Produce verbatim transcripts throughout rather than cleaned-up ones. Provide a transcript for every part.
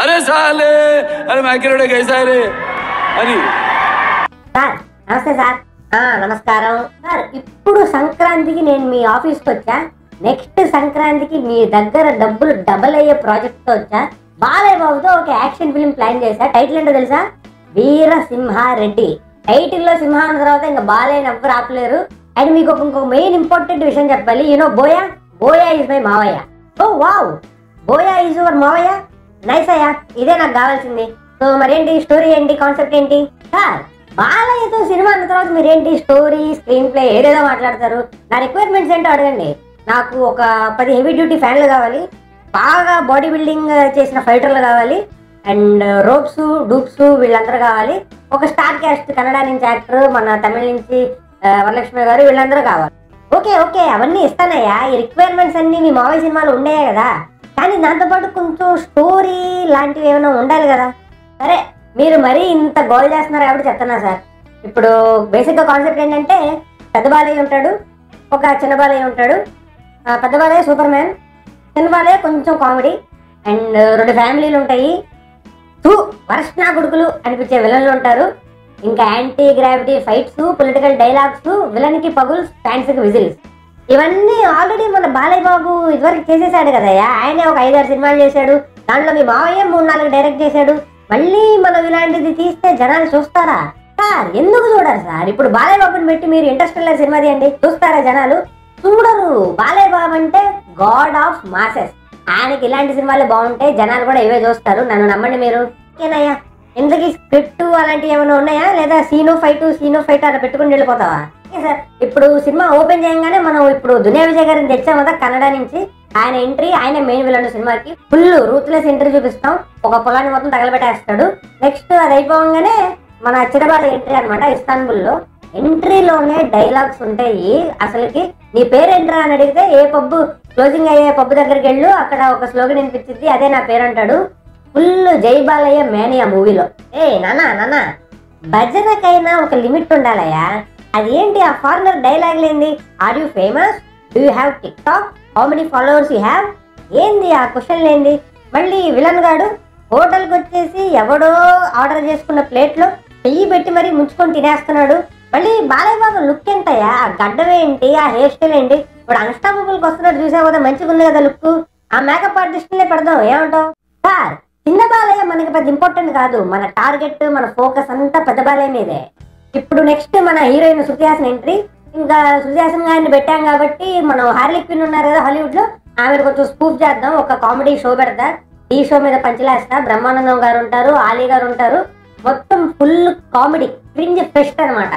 అరే సాలే అరే మైకిరోడే గైసారే అని. సార్ నమస్తే సార్. నమస్కారం సార్. ఇప్పుడు సంక్రాంతికి నేను మీ ఆఫీస్కి వచ్చా. నెక్స్ట్ సంక్రాంతికి మీ దగ్గర డబ్బులు డబల్ అయ్యే ప్రాజెక్ట్తో వచ్చా. బాలయ్య బాబుతో ఒక యాక్షన్ ఫిల్మ్ ప్లాన్ చేశా. టైటిల్ ఏంటో తెలుసా? వీరసింహారెడ్డి. టైటిల్ లో సింహ అన్న తర్వాత ఇంకా బాలయ్య ఎవ్వరు ఆపలేరు. అండ్ మీకు ఇంకొక మెయిన్ ఇంపార్టెంట్ విషయం చెప్పాలి. You know Boya Boya is my మావయ్య. Oh wow, Boya is your మావయ్య. నైస్ అయ్యా, ఇదే నాకు కావాల్సింది. సో మరేంటి స్టోరీ ఏంటి, కాన్సెప్ట్ ఏంటి? సార్ బాలయ్యతో సినిమా అన్న తర్వాత మీరేంటి స్టోరీ స్క్రీన్ ప్లే ఏదేదో మాట్లాడతారు. నా రిక్వైర్మెంట్స్ ఏంటో అడగండి. నాకు ఒక పది హెవీ డ్యూటీ ఫ్యాన్లు కావాలి, బాగా బాడీ బిల్డింగ్ చేసిన ఫైటర్లు కావాలి, అండ్ రోప్స్ డూప్స్ వీళ్ళందరూ కావాలి, ఒక స్టార్ క్యాస్ట్ కన్నడ నుంచి యాక్టర్, మన తమిళ నుంచి వరలక్ష్మి గారు, వీళ్ళందరూ కావాలి. ఓకే ఓకే అవన్నీ ఇస్తానయ్యా. ఈ రిక్వైర్మెంట్స్ అన్ని మీ మావయ్య సినిమాలు ఉండేయా కదా, కానీ దాంతోపాటు కొంచెం స్టోరీ లాంటివి ఏమైనా ఉండాలి కదా. సరే మీరు మరీ ఇంత గోల్ చేస్తున్నారు కాబట్టి చెప్తున్నా సార్. ఇప్పుడు బేసిక్గా కాన్సెప్ట్ ఏంటంటే పెద్ద బాలయ్య ఉంటాడు, ఒక చిన్న బాలయ్య ఉంటాడు. పెద్ద బాలయ్య సూపర్ మ్యాన్, చిన్న బాలయ్య కొంచెం కామెడీ, అండ్ రెండు ఫ్యామిలీలు ఉంటాయి. టూ వర్షనా కొడుకులు అనిపించే విలన్లు ఉంటారు. ఇంకా anti gravity fights, political dialogues, villain కి పగుల్స్, ఫ్యాన్స్ కి విజిల్స్. ఇవన్నీ ఆల్రెడీ మన బాలయ్య బాబు ఇదివరకు చేసేసాడు కదయ్యా. ఆయనే ఒక ఐదారు సినిమాలు చేశాడు. దాంట్లో మీ మావయ్య మూడు నాలుగు డైరెక్ట్ చేశాడు. మళ్ళీ మనం ఇలాంటిది తీస్తే జనాలు చూస్తారా సార్? ఎందుకు చూడరు సార్? ఇప్పుడు బాలయ్య బాబుని పెట్టి మీరు ఇంటర్స్టెల్లర్ సినిమా తీయండి, చూస్తారా జనాలు? చూడరు. బాలయ్య బాబు అంటే గాడ్ ఆఫ్ మాసెస్. ఆయనకి ఇలాంటి సినిమాలు బాగుంటాయి, జనాలు కూడా ఇవే చూస్తారు. నన్ను నమ్మండి మీరు. ఓకేనయ్యా, ఇంతకీ స్క్రిప్ట్ అలాంటివి ఏమైనా ఉన్నాయా, లేదా సీను ఫైట్ సీను ఫైట్ అలా పెట్టుకుని వెళ్ళిపోతావా? సార్ ఇప్పుడు సినిమా ఓపెన్ చేయగానే మనం ఇప్పుడు దునియా విజయ్ గారిని తెచ్చాం కదా కన్నడ నుంచి. ఆయన ఎంట్రీ, ఆయన మెయిన్ విలన్ సినిమాకి ఫుల్ రూత్లెస్ ఎంట్రీ చూపిస్తాం. ఒక పొలాన్ని మొత్తం తగలబెట్టేస్తాడు. నెక్స్ట్ అది అయిపోగానే మన చిరబాల ఎంట్రీ అనమాట ఇస్తాన్బుల్లో. ఎంట్రీలోనే డైలాగ్స్ ఉంటాయి. అసలుకి నీ పేరేంట్రా అని అడిగితే ఏ పబ్బు క్లోజింగ్ అయ్యే పబ్బు దగ్గరికి వెళ్ళు, అక్కడ ఒక స్లోగన్ వినిపించింది, అదే నా పేరు అంటాడు. ఫుల్ జై బాలయ్య మేనియా మూవీలో. ఏ నానా నానా భజనకైనా ఒక లిమిట్ ఉండాలయ్యా. అది ఏంటి ఆ ఫారినర్ డైలాగ్ లేంది? Are you famous? Do you have TikTok? How many followers you have? ఏంది ఆ క్వశ్చన్ లేంది? మళ్ళీ విలన్ గాడు హోటల్కి వచ్చేసి ఎవడో ఆర్డర్ చేసుకున్న ప్లేట్లో చెయ్యి పెట్టి మరీ ముంచుకొని తినేస్తున్నాడు. మళ్ళీ బాలయ్య బాబు లుక్ ఏంటయ్యా? ఆ గడ్డమేంటి, ఆ హెయిర్ స్టైల్ ఏంటి? ఇప్పుడు అన్స్టాపబుల్కి వస్తున్నాడు చూసావు కదా, మంచిగా ఉంది కదా లుక్. ఆ మేకప్ ఆర్టిస్ట్నే పెడదాం, ఏమంటావు? సార్ చిన్న బాలయ్య మనకి పెద్ద ఇంపార్టెంట్ కాదు. మన టార్గెట్, మన ఫోకస్ అంతా పెద్ద బాలయ్య మీదే. ఇప్పుడు నెక్స్ట్ మన హీరోయిన్ శృతి హాసన్ ఎంట్రీ. ఇంకా శృతి హాసన్ గారిని పెట్టాం కాబట్టి మనం హార్లీ క్వీన్ ఉన్నారు కదా హాలీవుడ్ లో, ఆమె కొంచెం స్పూఫ్ చేద్దాం. ఒక కామెడీ షో పెడతా. ఈ షో మీద పంచలేస్తా. బ్రహ్మానందం గారు ఉంటారు, ఆలీ గారు ఉంటారు. మొత్తం ఫుల్ కామెడీ క్రింజ్ ఫెస్ట్ అనమాట.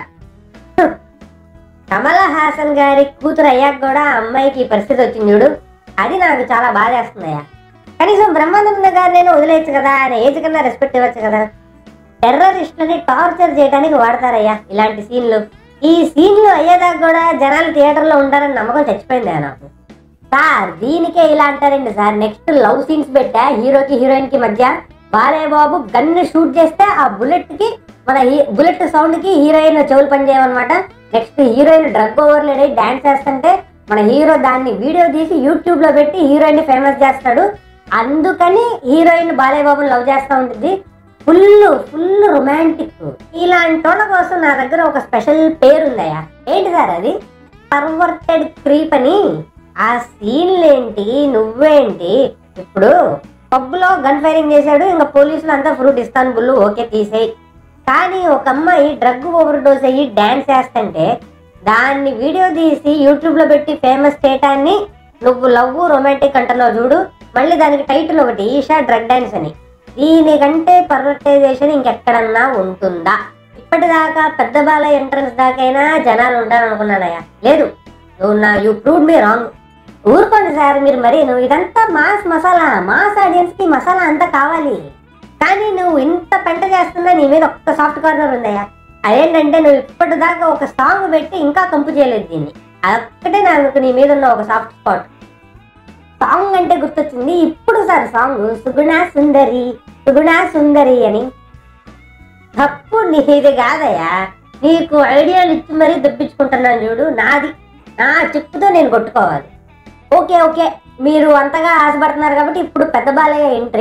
కమల్ హాసన్ గారి కూతురు అయ్యాక కూడా అమ్మాయికి ఈ పరిస్థితి వచ్చింది చూడు, అది నాకు చాలా బాధ వేస్తుందయ్యా. కనీసం బ్రహ్మానంద గారు నేను వదిలేయచ్చు కదా, ఆయన ఏజ్ కన్నా రెస్పెక్ట్ ఇవ్వచ్చు కదా. టెర్రరిస్టులని టార్చర్ చేయడానికి వాడతారయ్యా ఇలాంటి సీన్లు. ఈ సీన్లు అయ్యేదాకా కూడా జనాలు థియేటర్లో ఉంటారని నమ్మకం చచ్చిపోయింది నాకు. సార్ దీనికే ఇలా అంటారండి సార్. నెక్స్ట్ లవ్ సీన్స్ పెట్టా హీరోకి హీరోయిన్ కి మధ్య. బాలయ్య బాబు గన్ షూట్ చేస్తే ఆ బుల్లెట్ కి మన బుల్లెట్ సౌండ్ కి హీరోయిన్ చెవులు పనిచేయమన్నమాట. నెక్స్ట్ హీరోయిన్ డ్రగ్ ఓవర్లేడ్ అయ్యి డాన్స్ చేస్తుంటే మన హీరో దాన్ని వీడియో తీసి యూట్యూబ్ లో పెట్టి హీరోయిన్ ఫేమస్ చేస్తాడు. అందుకని హీరోయిన్ బాలయ్య బాబుని లవ్ చేస్తూ ఉంటుంది. Full full romantic. ఇలాంటి వాళ్ళ కోసం నా దగ్గర ఒక స్పెషల్ పేరు ఉందయ్యా. ఏంటి సార్ అది? పర్వర్టెడ్ క్రీప్ అని. ఆ సీన్లేంటి, నువ్వేంటి? ఇప్పుడు పబ్బులో గన్ ఫైరింగ్ చేశాడు, ఇంకా పోలీసులు అంతా ఫ్రూట్ ఇస్తాను బుల్లు, ఓకే తీసేయి. కానీ ఒక అమ్మాయి డ్రగ్ ఓవర్ డోస్ అయ్యి డాన్స్ చేస్తుంటే దాన్ని వీడియో తీసి యూట్యూబ్ లో పెట్టి ఫేమస్ చేయటాన్ని నువ్వు లవ్ రొమాంటిక్ అంటున్నావు చూడు. మళ్ళీ దానికి టైటిల్ ఒకటి, ఈషా డ్రగ్ డాన్స్ అని. దీనికంటే పర్వర్టైజేషన్ ఇంకెక్కడన్నా ఉంటుందా? ఇప్పటిదాకా పెద్ద బాలయ్య ఎంట్రన్స్ దాకైనా జనాలు ఉండాలనుకున్నానయ్యా. లేదు, నువ్వు నా యూ ప్రూవ్డ్ మీ రాంగ్. ఊరుకోండి సార్ మీరు. మరి నువ్వు ఇదంతా మాస్ మసాలా, మాస్ ఆడియన్స్ కి మసాలా అంతా కావాలి. కానీ నువ్వు ఇంత పెంట చేస్తున్నా నీ మీద ఒక్క సాఫ్ట్ కార్నర్ ఉందయ్యా. అదేంటంటే నువ్వు ఇప్పటిదాకా ఒక సాంగ్ పెట్టి ఇంకా కంపు చేయలేదు దీన్ని. అదొక్కటే నాకు నీ మీద ఉన్న ఒక సాఫ్ట్ స్పాట్. సాంగ్ అంటే గుర్తొచ్చింది ఇప్పుడు సార్. సాంగ్ సుగుణా సుందరి సుగుణా సుందరి అని. తప్పు నీది కాదయ్యా. నీకు ఐడియాలు ఇచ్చి మరీ దొప్పించుకుంటున్నాను చూడు, నాది. నా చెప్పుతో నేను కొట్టుకోవాలి. ఓకే ఓకే మీరు అంతగా ఆశపడుతున్నారు కాబట్టి ఇప్పుడు పెద్ద బాలయ్య ఎంట్రీ.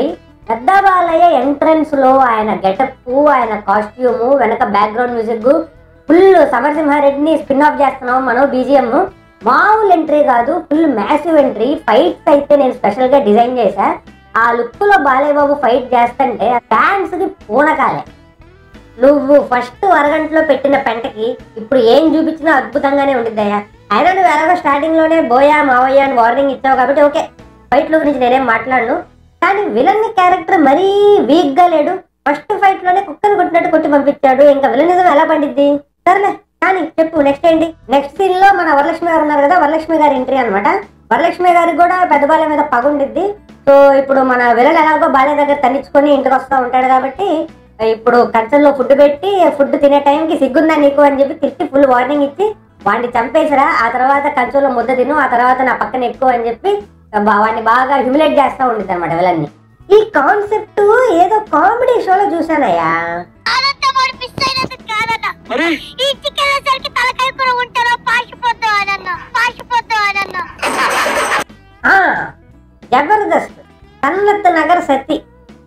పెద్ద బాలయ్య ఎంట్రన్స్ లో ఆయన గెటప్, ఆయన కాస్ట్యూమ్, వెనక బ్యాక్గ్రౌండ్ మ్యూజిక్, ఫుల్ సమరసింహారెడ్డిని స్పిన్ ఆఫ్ చేస్తున్నాం మనం. బీజిఎం మామూలు ఎంట్రీ కాదు, ఫుల్ మ్యాసివ్ ఎంట్రీ. ఫైట్స్ అయితే నేను స్పెషల్ గా డిజైన్ చేశా. ఆ లుక్ లో బాలయ్య బాబు ఫైట్ చేస్తుంటే ఫ్యాన్స్ కి పూనకాలే. నువ్వు ఫస్ట్ అరగంటలో పెట్టిన పెంటకి ఇప్పుడు ఏం చూపించినా అద్భుతంగానే ఉండిద్దయ్యా. అయినా నువ్వు ఎలాగో స్టార్టింగ్ లోనే బోయా మావయ్య అని వార్నింగ్ ఇచ్చావు కాబట్టి ఓకే, ఫైట్ లో గురించి నేనేం మాట్లాడను. కానీ విలన్ క్యారెక్టర్ మరీ వీక్ గా లేడు. ఫస్ట్ ఫైట్ లోనే కుక్కను కొట్టినట్టు కొట్టి పంపించాడు. ఇంకా విలనిజం ఎలా పండిద్ది? సరేలే కానీ చెప్పు నెక్స్ట్ ఏంటి? నెక్స్ట్ సీన్ లో మన వరలక్ష్మి గారు ఉన్నారు కదా, వరలక్ష్మి గారి ఎంట్రీ అనమాట. వరలక్ష్మి గారికి కూడా పెద్ద బాలయ్య మీద పగ ఉండిద్ది. సో ఇప్పుడు మన విలన్ ఎలాగో బాలయ్య దగ్గర తన్నించుకొని ఇంటికి వస్తూ ఉంటాడు కాబట్టి ఇప్పుడు కంచంలో ఫుడ్ పెట్టి ఫుడ్ తినే టైంకి సిగ్గుందా నీకు అని చెప్పి తిట్టి ఫుల్ వార్నింగ్ ఇచ్చి వాడిని చంపేసిరా, ఆ తర్వాత కంచంలో ముద్ద తిను, ఆ తర్వాత నా పక్కన ఎక్కువ అని చెప్పి వాడిని బాగా హ్యూమిలేట్ చేస్తూ ఉండిద్ది అనమాట విలన్ని. ఈ కాన్సెప్ట్ ఏదో కామెడీ షోలో చూసానయ్యా. జబర్దస్త్ సన్నత్ నగర్ సత్తి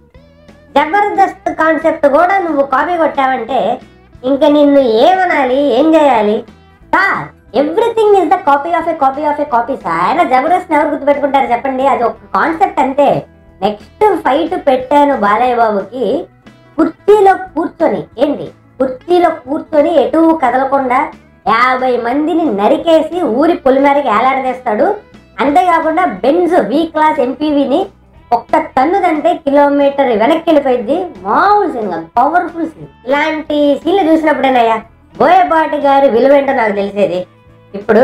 జబర్దస్త్ కాన్సెప్ట్ కూడా నువ్వు కాపీ కొట్టావంటే ఇంకా నిన్ను ఏమనాలి, ఏం చేయాలి? Sir everything is the copy of a copy of a copy sir. Jabardasth ఎవరు గుర్తుపెట్టుకుంటారు చెప్పండి? అది ఒక కాన్సెప్ట్ అంతే. నెక్స్ట్ ఫైట్ పెట్టాను బాలయ్య బాబుకి, కుర్చీలో కూర్చొని ఏంటి కుర్చీలో కూర్చొని ఎటు కదలకుండా యాభై మందిని నరికేసి ఊరి పొలిమేరకి ఏలాడదీస్తాడు. అంతేకాకుండా బెంజ్ వి క్లాస్ ఎంపీవీని ఒక్క టన్నుదంటే కిలోమీటర్ వెనక్కి వెళ్ళిపోయింది. మామూలు సీన్ కాదు, పవర్ఫుల్ సీన్. ఇలాంటి సీన్లు చూసినప్పుడేనయ్యా బోయపాటి గారి విలువేంటో నాకు తెలిసేది. ఇప్పుడు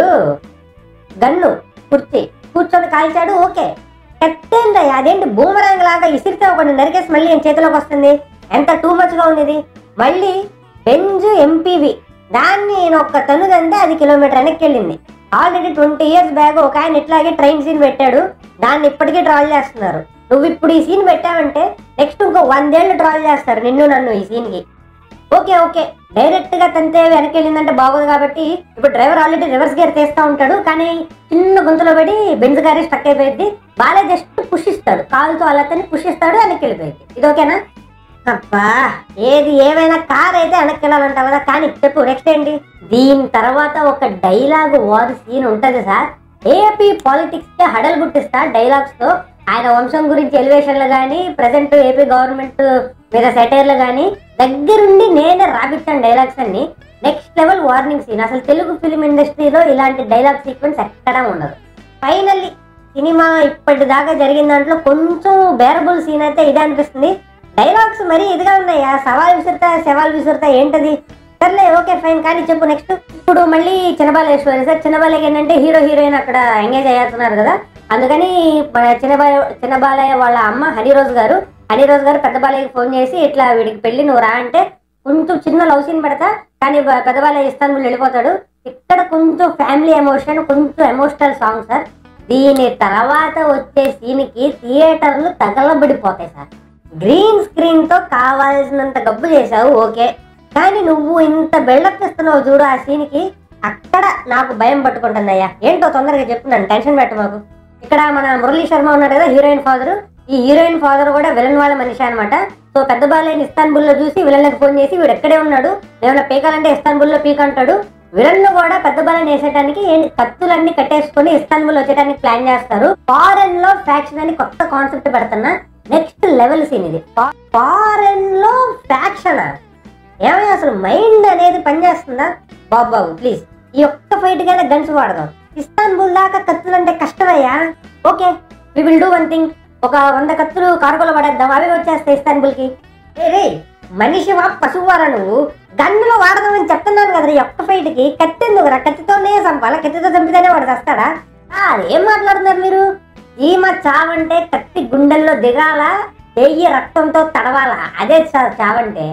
గన్ను కుర్చీ కూర్చొని కాల్చాడు, ఓకే. కట్టేందయ్యా అదేంటి బూమరాంగ్ లాగా ఇసిరితే ఒకటి నరికేసి మళ్ళీ ఏం చేతిలోకి వస్తుంది? ఎంత టూ మచ్ గా ఉంది. మళ్ళీ బెంజ్ ఎంపీవి దాన్ని నేను ఒక్క టన్నుదంటే అది కిలోమీటర్ వెనక్కి వెళ్ళింది. ఆల్రెడీ ట్వంటీ ఇయర్స్ బ్యాక్ ఒక ఆయన ఇట్లాగే ట్రైన్ సీన్ పెట్టాడు, దాన్ని ఇప్పటికీ ట్రాల్ చేస్తున్నారు. నువ్వు ఇప్పుడు ఈ సీన్ పెట్టావంటే నెక్స్ట్ ఇంకో వందేళ్ళు ట్రాల్ చేస్తారు నిన్ను నన్ను ఈ సీన్ కి. ఓకే ఓకే డైరెక్ట్ గా తంతే వెనక్కి వెళ్ళిందంటే బాగోదు కాబట్టి ఇప్పుడు డ్రైవర్ ఆల్రెడీ రివర్స్ గేర్ తీస్తా ఉంటాడు, కానీ చిన్న గుంతలో పడి బెంజ్ గారి స్టక్ అయిపోయింది. బాలయ్య జస్ట్ పుష్ ఇస్తాడు, కాలుతో అలా తని పుష్ ఇస్తాడు, వెనక్కి వెళ్ళిపోయింది. ఇది ఓకేనా? అబ్బా ఏది ఏమైనా కార్ అయితే వెనక్కి వెళ్ళాలంటావు కదా, కానీ చెప్పు నెక్స్ట్ ఏంటి? దీని తర్వాత ఒక డైలాగ్ వార్ సీన్ ఉంటది సార్. ఏపీ పాలిటిక్స్ కి హడల్ గుట్టిస్తా డైలాగ్స్ తో. ఆయన వంశం గురించి ఎలివేషన్లు కానీ, ప్రజెంట్ ఏపీ గవర్నమెంట్ మీద సెటైర్లు కానీ దగ్గరుండి నేనే రాపిచ్చాను డైలాగ్స్ అన్ని. Next level warning scene. అసలు తెలుగు ఫిలిం ఇండస్ట్రీలో ఇలాంటి డైలాగ్ సీక్వెన్స్ ఎక్కడా ఉండదు. ఫైనల్లీ సినిమా ఇప్పటిదాకా జరిగిన దాంట్లో కొంచెం బేరబుల్ సీన్ అయితే ఇదే అనిపిస్తుంది. డైలాగ్స్ మరీ ఇదిగా ఉన్నాయా, సవాల్ విసురుతా సవాల్ విసురుతా ఏంటది? సర్లే ఓకే ఫైన్, కానీ చెప్పు నెక్స్ట్. ఇప్పుడు మళ్ళీ చిన్నబాలేశ్వరి సార్, చిన్నబాలయ్య ఏంటంటే హీరో హీరోయిన్ అక్కడ ఎంగేజ్ అయ్యారుతున్నారు కదా, అందుకని చిన్నబాల చిన్నబాలయ్య వాళ్ళ అమ్మ హనీరోజ్ గారు హనీరోజ్ గారు పెద్ద బాలయ్యకి ఫోన్ చేసి ఇట్లా వీడికి పెళ్లి నువ్వు రా అంటే కొంచెం చిన్న లవ్ సీన్ పెడతా, కానీ పెద్ద బాలయ్య ఇస్తాన్బుల్ వెళ్ళిపోతాడు. ఇక్కడ కొంచెం ఫ్యామిలీ ఎమోషన్, కొంచెం ఎమోషనల్ సాంగ్ సార్. దీని తర్వాత వచ్చే సీన్ కి థియేటర్లు తగలబడిపోతాయి సార్. గ్రీన్ స్క్రీన్ తో కావాల్సినంత గబ్బు చేసావు ఓకే, కానీ నువ్వు ఇంత బిల్డప్ ఇస్తున్నావు చూడు ఆ సీన్ కి, అక్కడ నాకు భయం పట్టుకుంటుంది అయ్యా. ఏంటో తొందరగా చెప్తున్నాను, టెన్షన్ పెట్ట మాకు. ఇక్కడ మన మురళీ శర్మ ఉన్నాడు కదా హీరోయిన్ ఫాదర్, ఈ హీరోయిన్ ఫాదర్ కూడా విలన్ వాళ్ళ మనిషి అనమాట. సో పెద్ద బాలయ్యని ఇస్తాన్బుల్ లో చూసి విలన్లకు ఫోన్ చేసి వీడు ఎక్కడే ఉన్నాడు, ఏమైనా పీకాలంటే ఇస్తాన్బుల్ లో పీక్ అంటాడు. విలన్ కూడా పెద్ద బాలయ్యని వేసేయడానికి కత్తులన్నీ కట్టేసుకుని ఇస్తాన్బుల్ వచ్చేయడానికి ప్లాన్ చేస్తారు. ఫారెన్ లో ఫ్యాక్షన్ అని కొత్త కాన్సెప్ట్ పెడుతున్నా, నెక్స్ట్ లెవెల్ సీన్ ఇది. ఫారెన్ లో ఫ్యాక్షన్ ఏమయ్యా అసలు మైండ్ అనేది పనిచేస్తుందా? బాబు బాబు ప్లీజ్ ఈ ఒక్క ఫైట్ కైనా గన్స్ వాడదాం. ఇస్తాన్బుల్ దాకా కత్తులు అంటే కష్టమయ్యా. Okay we will do one thing, ఒక వంద కత్తులు కార్గోలో పడేద్దాం, అవి వచ్చేస్తాయి ఇస్తాన్బుల్ కి. రే మనిషివా పశువారా నువ్వు? గన్నులో వాడదామని చెప్తున్నాను కదా ఈ ఒక్క ఫైట్ కి. కత్తి ఎందుకురా? కత్తితోనే చంపాలా? కత్తితో చంపితేనే వాడు వస్తాడా? ఏం మాట్లాడుతున్నారు మీరు? ఈమ చావంటే కత్తి గుండెల్లో దిగాల, వెయ్యి రక్తంతో తడవాలా, అదే చావంటే.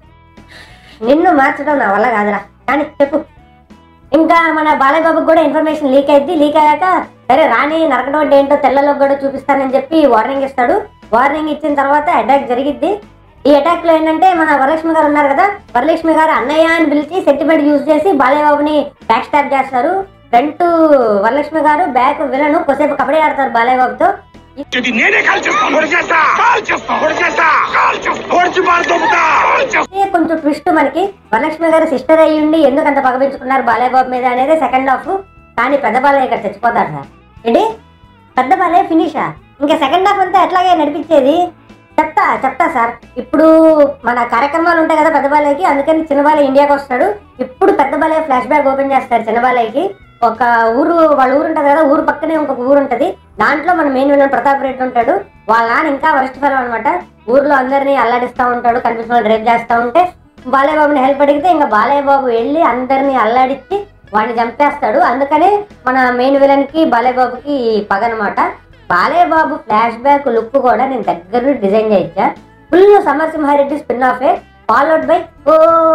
నిన్ను మార్చడం నా వల్ల కాదురా, కానీ చెప్పు. ఇంకా మన బాలయ్య బాబుకి కూడా ఇన్ఫర్మేషన్ లీక్ అయింది. లీక్ అయ్యాక సరే రాణి నరకడం అంటే ఏంటో తెల్లలో కూడా చూపిస్తానని చెప్పి వార్నింగ్ ఇస్తాడు. వార్నింగ్ ఇచ్చిన తర్వాత అటాక్ జరిగిద్ది. ఈ అటాక్ లో ఏంటంటే మన వరలక్ష్మి గారు ఉన్నారు కదా, వరలక్ష్మి గారు అన్నయ్య అని పిలిచి సెంటిమెంట్ యూజ్ చేసి బాలయ్య బాబుని బ్యాక్ స్టాప్ చేస్తారు. Front Varalakshmi garu, back villain కొద్దిసేపు కబడ్డీ ఆడతారు బాలయ్య బాబుతో. కొంచెం ట్విస్ట్ మనకి వరలక్ష్మి గారు సిస్టర్ అయ్యుండి ఎందుకు అంత పగపించుకున్నారు బాలయ్య బాబు మీద అనేది సెకండ్ హాఫ్. కానీ పెద్ద బాలయ్య ఇక్కడ చచ్చిపోతాడు సార్. ఏంటి పెద్ద బాలయ్య ఫినిషా? ఇంకా సెకండ్ హాఫ్ అంతా ఎట్లాగే నడిపించేది? చెప్తా చెప్తా సార్. ఇప్పుడు మన కార్యక్రమాలు ఉంటాయి కదా పెద్ద బాలయ్యకి, అందుకని చిన్న బాలయ్య ఇండియాకి వస్తాడు. ఇప్పుడు పెద్ద బాలయ్య ఫ్లాష్ బ్యాక్ ఓపెన్ చేస్తారు చిన్న బాలయ్యకి. ఒక ఊరు, వాళ్ళ ఊరు ఉంటుంది కదా, ఊరు పక్కనే ఇంకొక ఊరు ఉంటుంది. దాంట్లో మన మెయిన్ విలన్ ప్రతాప్ రెడ్డి ఉంటాడు. వాళ్ళ నాన్న ఇంకా వరస్ట్ ఫెలో అనమాట. ఊర్లో అందరినీ అల్లాడిస్తూ ఉంటాడు, కనిపించిన రేప్ చేస్తూ ఉంటే బాలయ్య బాబుని హెల్ప్ అడిగితే ఇంకా బాలయ్య బాబు వెళ్ళి అందరినీ అల్లాడించి వాడిని చంపేస్తాడు. అందుకనే మన మెయిన్ విలన్ కి బాలయ్య బాబుకి పగ అనమాట. Balayya Babu flash back look కూడా నేను దగ్గర డిజైన్ చేయించా. ఫుల్ సమరసింహారెడ్డి స్పిన్ ఆఫే, ఫాలోడ్ బై ఓ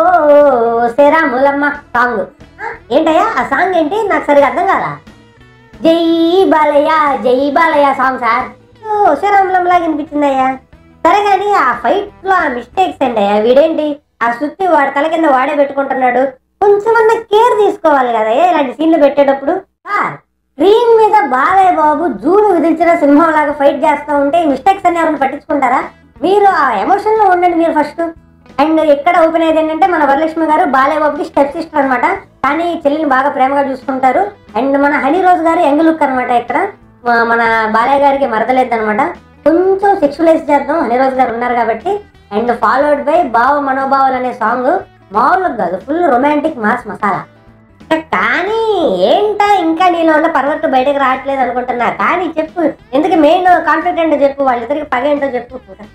సేరా ములమ్మ సాంగ్. ఏంటయ్యా ఆ సాంగ్ ఏంటి? నాకు సరిగా అర్థం కాదా. జై బాలయ్య జై బాలయ్య సాంగ్ సార్. ఓ శ్రీరాములం లాగా అనిపించిందయ్యా. సరే కానీ ఆ ఫైట్ లో ఆ మిస్టేక్స్ ఏంటయ్యా? వీడేంటి ఆ సుత్తి వాడి తల కింద వాడే పెట్టుకుంటున్నాడు. కొంచెమన్నా కేర్ తీసుకోవాలి కదయ్యా ఇలాంటి సీన్లు పెట్టేటప్పుడు. సార్ స్క్రీన్ మీద బాలయ్య బాబు జూను విధించిన సింహం లాగా ఫైట్ చేస్తూ ఉంటే మిస్టేక్స్ అన్ని ఎవరిని పట్టించుకుంటారా? మీరు ఆ ఎమోషన్ లో ఉండండి మీరు ఫస్ట్. అండ్ ఇక్కడ ఓపెన్ అయ్యేది ఏంటంటే మన వరలక్ష్మి గారు బాలయ్య బాబుకి స్టెప్ సిస్టర్ అనమాట. కానీ చెల్లిని బాగా ప్రేమగా చూసుకుంటారు. అండ్ మన హనీ రోజ్ గారు యంగ్ లుక్ అనమాట. ఇక్కడ మన బాలయ్య గారికి మరదలేదు అనమాట. కొంచెం సెక్సువలైజ్ చేద్దాం హనీ రోజ్ గారు ఉన్నారు కాబట్టి. అండ్ ఫాలోడ్ బై భావ మనోభావాలు అనే సాంగ్ మామూలుగా కాదు, ఫుల్ రొమాంటిక్ మాస్ మసాలా. కానీ ఏంటా ఇంకా నీలో ఉన్న పర్వత బయటకు రావట్లేదు అనుకుంటున్నా. కానీ చెప్పు ఎందుకు మెయిన్ కాన్ఫ్లిక్ట్ ఏంటో చెప్పు, వాళ్ళిద్దరికి పగ ఏంటో చెప్పు.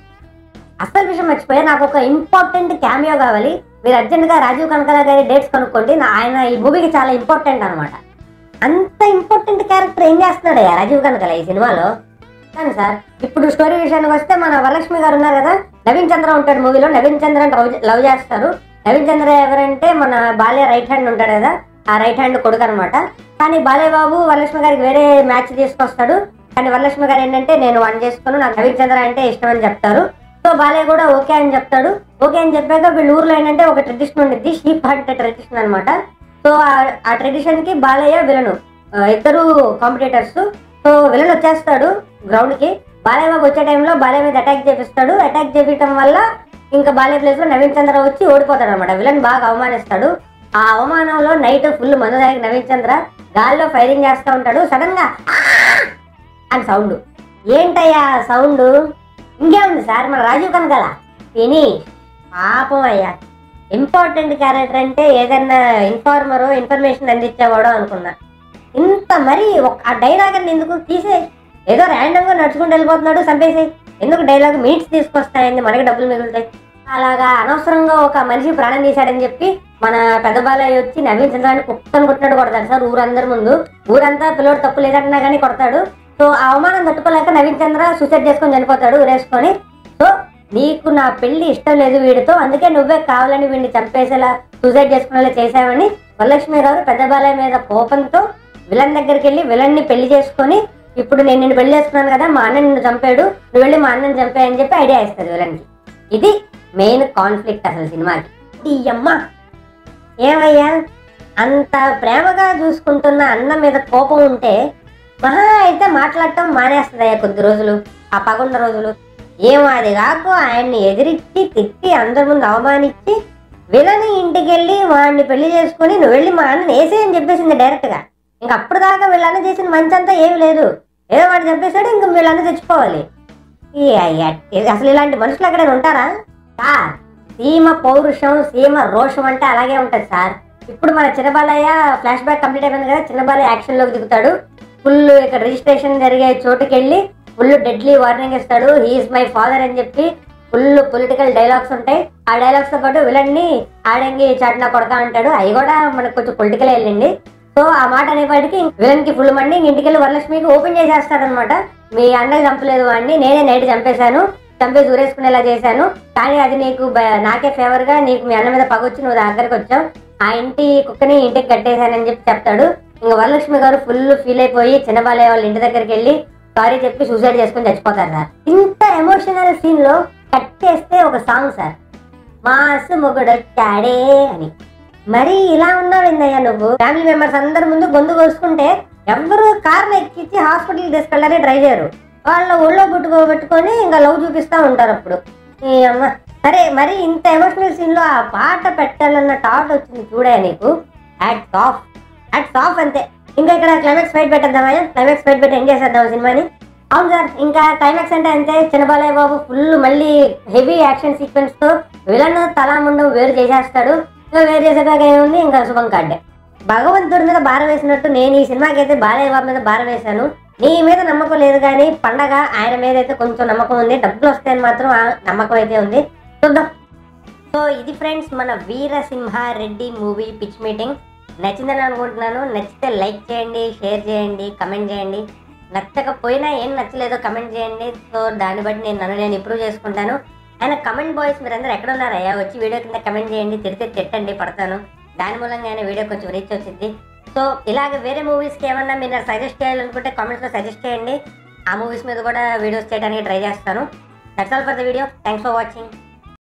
అసలు విషయం మర్చిపోయా, నాకు ఒక ఇంపార్టెంట్ క్యామియో కావాలి. మీరు అర్జెంట్ గా రాజీవ్ కనకాల గారి డేట్స్ కనుక్కోండి. ఆయన ఈ మూవీకి చాలా ఇంపార్టెంట్ అనమాట. అంత ఇంపార్టెంట్ క్యారెక్టర్ ఏం చేస్తున్నాడు రాజీవ్ కనకాల ఈ సినిమాలో? కానీ సార్ ఇప్పుడు స్టోరీ విషయానికి వస్తే మన వరలక్ష్మి గారు ఉన్నారు కదా, నవీన్ చంద్ర ఉంటాడు మూవీలో. నవీన్ చంద్ర లవ్ చేస్తారు. నవీన్ చంద్ర ఎవరంటే మన బాలయ్య రైట్ హ్యాండ్ ఉంటాడు కదా, ఆ రైట్ హ్యాండ్ కొడుకు అనమాట. కానీ బాలయ్య బాబు వరలక్ష్మి గారికి వేరే మ్యాచ్ తీసుకొస్తాడు. కానీ వరలక్ష్మి గారు ఏంటంటే నేను వన్ చేసుకోను, నాకు నవీన్ చంద్ర అంటే ఇష్టం అని చెప్తారు. సో బాలయ్య కూడా ఓకే అని చెప్తాడు. ఓకే అని చెప్పాక వీళ్ళ ఊర్లో ఏంటంటే ఒక ట్రెడిషన్ ఉండేది, షీప్ హంట్ ట్రెడిషన్ అనమాట. సో ఆ ట్రెడిషన్ కి బాలయ్య విలను ఇద్దరు కాంపిటేటర్స్. సో విలన్ వచ్చేస్తాడు గ్రౌండ్ కి. బాలయ్య బాబు వచ్చే టైంలో బాలయ్య మీద అటాక్ చేపిస్తాడు. అటాక్ చేపించడం వల్ల ఇంకా బాలయ్య ప్లేస్ లో నవీన్ చంద్ర వచ్చి ఓడిపోతాడు అనమాట. విలన్ బాగా అవమానిస్తాడు. ఆ అవమానంలో నైట్ ఫుల్ మందు తాగి నవీన్ చంద్ర గాల్లో ఫైరింగ్ చేస్తూ ఉంటాడు. సడన్ గా అని సౌండ్. ఏంటయ్యా సౌండ్? ఇంకేముంది సార్, మన రాజీవ్ కనకాల విని పాపం అయ్యా. ఇంపార్టెంట్ క్యారెక్టర్ అంటే ఏదన్నా ఇన్ఫార్మరో ఇన్ఫర్మేషన్ అందించేవాడో అనుకున్నా. ఇంత మరి ఆ డైలాగ్ అని ఎందుకు తీసే? ఏదో ర్యాండమ్ గా నడుచుకుంటూ వెళ్ళిపోతున్నాడు, చంపేసి ఎందుకు డైలాగ్ మీట్స్ తీసుకొస్తాయండి, మనకి డబ్బులు మిగులుతాయి. అలాగా అనవసరంగా ఒక మనిషి ప్రాణం తీశాడని చెప్పి మన పెద్ద బాలయ్య వచ్చి నవీన్ చంద్రాన్ని కుక్కను కొట్టినట్టు కొడతాడు సార్ ఊరందరి ముందు. ఊరంతా పిల్లోడు తప్పు లేదన్నా కానీ కొడతాడు. సో ఆ అవమానం తట్టుకోలేక నవీన్ చంద్ర సూసైడ్ చేసుకొని చనిపోతాడు ఉరేసుకొని. సో నీకు నా పెళ్లి ఇష్టం లేదు వీడితో, అందుకే నువ్వే కావాలని వీడిని చంపేసేలా సూసైడ్ చేసుకునేలా చేసావని వరలక్ష్మి గారు పెద్ద బాలయ్య మీద కోపంతో విలన్ దగ్గరికి వెళ్ళి విలన్ని పెళ్లి చేసుకొని, ఇప్పుడు నేను నిన్ను పెళ్లి చేసుకున్నాను కదా, మా అన్న నిన్ను చంపాడు, నువ్వు వెళ్ళి మా అన్నని చంపాయని చెప్పి ఐడియా ఇస్తుంది విలన్కి. ఇది మెయిన్ కాన్ఫ్లిక్ట్ అసలు సినిమాకి. ఈ అమ్మ ఏమయ్యా అంత ప్రేమగా చూసుకుంటున్న అన్న మీద కోపం ఉంటే మహా అయితే మాట్లాడటం మానేస్తుందయ్యా కొద్ది రోజులు, ఆ పగుండ రోజులు. ఏమో అది కాకు ఆయన్ని ఎదిరించి తిట్టి అందరి ముందు అవమానించి విలని ఇంటికి వెళ్ళి వాడిని పెళ్లి చేసుకుని నువ్వు వెళ్ళి మా అన్నని వేసే అని చెప్పేసింది డైరెక్ట్ గా. ఇంక అప్పుడు దాకా వీళ్ళన్న చేసిన మంచి అంతా ఏమి లేదు, ఏదో వాడు చంపేశాడు, ఇంక వీళ్ళన్న తెచ్చుకోవాలి. అసలు ఇలాంటి మనుషులు ఎక్కడైనా ఉంటారా సార్? సీమ పౌరుషం సీమ రోషం అంటే అలాగే ఉంటది సార్. ఇప్పుడు మన చిన్నబాలయ్య ఫ్లాష్ బ్యాక్ కంప్లీట్ అయిపోయింది కదా, చిన్నబాలయ్య యాక్షన్ లోకి దిగుతాడు. ఫుల్ ఇక్కడ రిజిస్ట్రేషన్ జరిగే చోటుకి వెళ్ళి ఫుల్ డెడ్లీ వార్నింగ్ ఇస్తాడు, హీఈస్ మై ఫాదర్ అని చెప్పి. ఫుల్ పొలిటికల్ డైలాగ్స్ ఉంటాయి. ఆ డైలాగ్స్ తో పాటు విలన్ ని ఆడంగి చాట్నా కొడతా అంటాడు. అవి కూడా మనకు కొంచెం పొలిటికల్ వెళ్ళండి. సో ఆ మాట అనేపాటికి విలన్ కి ఫుల్ మండి ఇంటికి వెళ్ళి వరలక్ష్మికి ఓపెన్ చేసేస్తాడు అనమాట. మీ అన్నకి చంపలేదు వాడిని, నేనే నైట్ చంపేశాను, చంపేసి ఊరేసుకునేలా చేశాను, కానీ అది నీకు నాకే ఫేవర్ గా నీకు మీ అన్న మీద పగొచ్చి నువ్వు దగ్గరకు వచ్చావు, ఆ ఇంటి కుక్కని ఇంటికి కట్టేశానని చెప్పి చెప్తాడు. ఇంకా వరలక్ష్మి గారు ఫుల్ ఫీల్ అయిపోయి చిన్నబాలయ్య వాళ్ళ ఇంటి దగ్గరికి వెళ్ళి సారీ చెప్పి సూసైడ్ చేసుకుని చచ్చిపోతారు సార్. ఇంత ఎమోషనల్ సీన్ లో కట్ చేస్తే ఒక సాంగ్ సార్, మాసు మొగుడొచ్చాడే అని. మరి ఇలా ఉన్నావు ఏందయ్యా నువ్వు? ఫ్యామిలీ మెంబర్స్ అందరి ముందు గొంతు కోసుకుంటే ఎవరు కార్లు ఎక్కించి హాస్పిటల్కి తీసుకెళ్ళాలని ట్రై చేయరు. వాళ్ళ ఒళ్ళో పెట్టుకో పెట్టుకొని ఇంకా లవ్ చూపిస్తూ ఉంటారు అప్పుడు. ఈ అమ్మ సరే మరి ఇంత ఎమోషనల్ సీన్లో ఆ పాట పెట్టాలన్న థాట్ వచ్చింది చూడే నీకు. హ్యాట్స్ ఆఫ్, హ్యాట్స్ ఆఫ్ అంతే. ఇంకా ఇక్కడ క్లైమాక్స్ ఫైట్ పెట్టేద్దామా? క్లైమాక్స్ ఫైట్ పెట్టి ఎంజాయ్ చేద్దాం సినిమాని. అవును సార్, ఇంకా క్లైమాక్స్ అంటే అంతే. చిన్నబాలయ్య బాబు ఫుల్ మళ్ళీ హెవీ యాక్షన్ సీక్వెన్స్తో విలన్ తలాముండం వేరు చేసేస్తాడు. ఇంకా వేరు చేసేదాకా ఏముంది, ఇంకా శుభం కార్డే. భగవంతుడి మీద భారం వేసినట్టు నేను ఈ సినిమాకి అయితే బాలయ్య బాబు మీద భారం వేశాను. నీ మీద నమ్మకం లేదు కానీ పండగ ఆయన మీద అయితే కొంచెం నమ్మకం ఉంది. డబ్బులు వస్తాయని మాత్రం నమ్మకం అయితే ఉంది. చూద్దాం. సో ఇది ఫ్రెండ్స్ మన వీరసింహారెడ్డి మూవీ పిచ్ మీటింగ్. నచ్చిందని అనుకుంటున్నాను. నచ్చితే లైక్ చేయండి, షేర్ చేయండి, కమెంట్ చేయండి. నచ్చకపోయినా ఏం నచ్చలేదో కమెంట్ చేయండి. సో దాన్ని బట్టి నేను నన్ను నేను ఇంప్రూవ్ చేసుకుంటాను. ఆయన కమెంట్ బాయ్స్ మీరందరూ ఎక్కడ ఉన్నారయ్యా? వచ్చి వీడియో కింద కమెంట్ చేయండి. తిడితే తిట్టండి, పడతాను. దాని మూలంగా ఆయన వీడియో కొంచెం రీచ్ వచ్చింది. సో ఇలాగ వేరే మూవీస్కి ఏమన్నా మీరు సజెస్ట్ చేయాలనుకుంటే కామెంట్స్లో సజెస్ట్ చేయండి. ఆ మూవీస్ మీద కూడా వీడియోస్ చేయడానికి ట్రై చేస్తాను. That's all for the video. Thanks for watching.